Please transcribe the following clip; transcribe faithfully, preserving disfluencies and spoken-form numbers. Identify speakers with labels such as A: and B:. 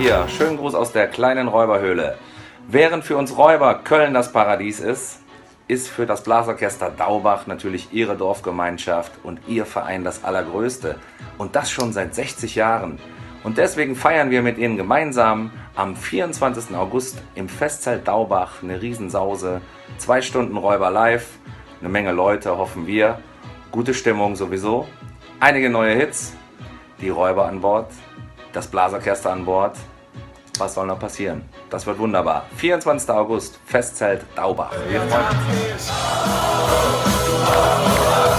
A: hier. Schönen Gruß aus der kleinen Räuberhöhle. Während für uns Räuber Köln das Paradies ist, ist für das Blasorchester Daubach natürlich ihre Dorfgemeinschaft und ihr Verein das allergrößte. Und das schon seit sechzig Jahren. Und deswegen feiern wir mit ihnen gemeinsam am vierundzwanzigsten August im Festzelt Daubach eine Riesensause. Zwei Stunden Räuber live, eine Menge Leute, hoffen wir. Gute Stimmung sowieso. Einige neue Hits, die Räuber an Bord, das Blasorchester an Bord. Was soll noch passieren? Das wird wunderbar. vierundzwanzigsten August, Festzelt Daubach. Wir freuen uns.